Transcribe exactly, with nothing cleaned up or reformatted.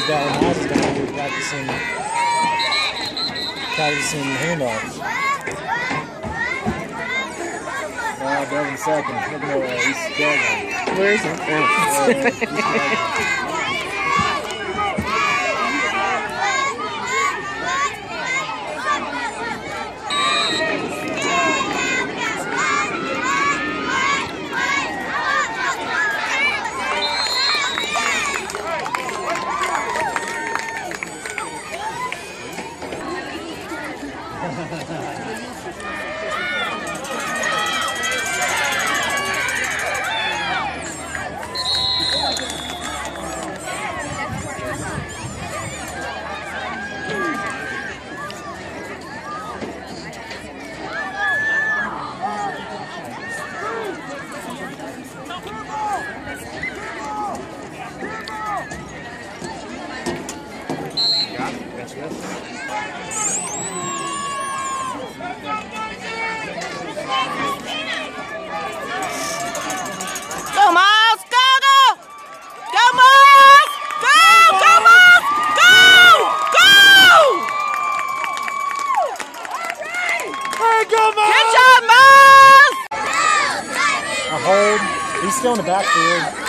got Miles is down here practicing, practicing handoffs. Uh, Devin second. Look at that. He's struggling. Where is he? Uh, he's struggling. Go, Miles! Go, go! Go, Miles! Go! Go, Miles! Go! Go! Hey, go, Miles! Good job, Miles! A hold. He's still in the backfield.